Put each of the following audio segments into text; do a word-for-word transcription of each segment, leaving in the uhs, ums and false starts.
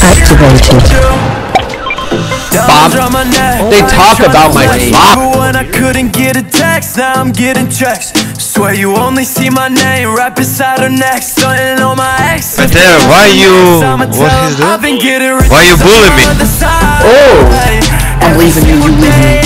activated. Bob, they talk about my flop. When I couldn't get a text, now I'm getting checks. Swear you only see my name right beside her neck, stunting on my ex. But there, why you? What is that? Why you bullying me? Oh, I'm leaving you. You leave me.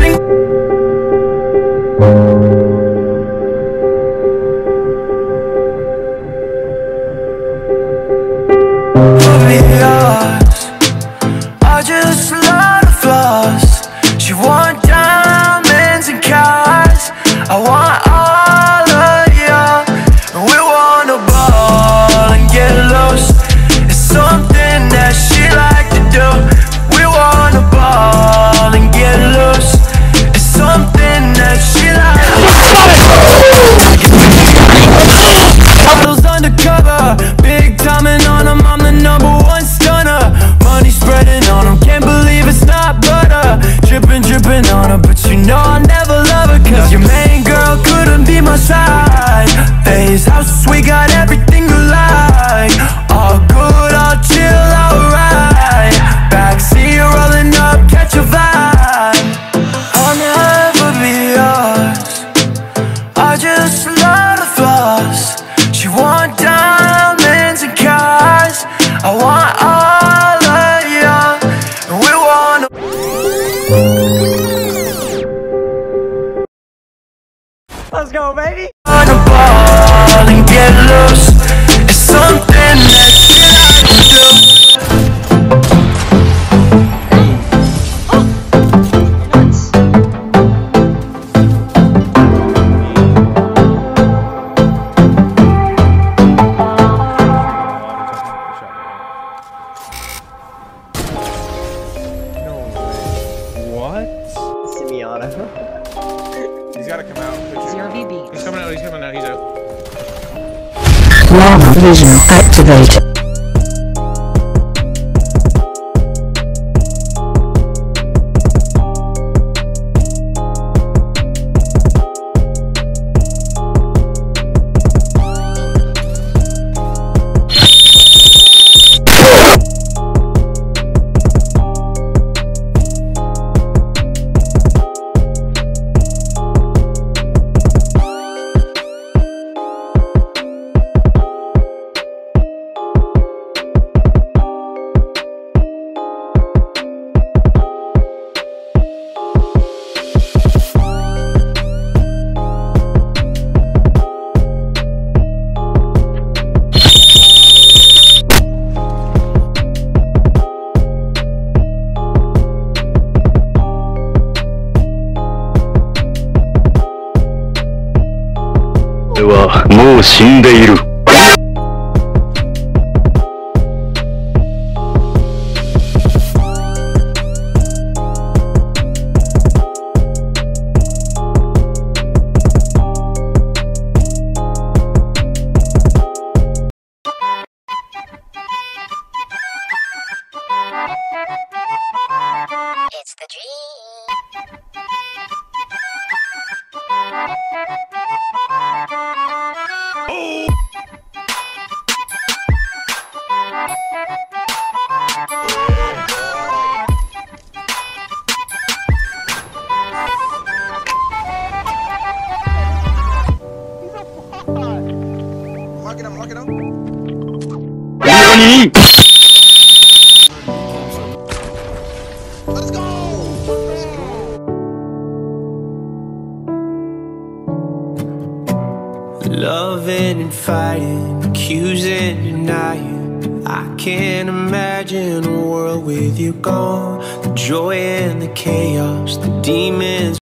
I just love the flaws. She want diamonds and cars. I want all of you. We wanna ball and get lost. It's something that she like to do. We wanna ball and get lost. It's something that she like to do. Models undercover, big timing on them. I'm the number one stunner. Money spreading on them, can't believe it's not butter. Dripping, dripping on her, but you know I'll never love her. Cause your main girl couldn't be my side. His house, we got everything you like. All good, all chill, alright. Backseat rolling up, catch a vibe. I'll never be yours. I just love the flaws. She want diamonds and cars. I want all of you. And we wanna. Let's go, baby. Wanna ball and get loose. It's something that she like to do. He's gotta come out. Zero B B. He's coming out, he's coming out, he's out. Lava vision activated. 俺はもう死んでいる。 It's the dream. Marking him, marking him. NANI?! Let's go! Let's go! Loving and fighting, accusing, denying. I can't imagine a world with you gone. The joy and the chaos, the demons.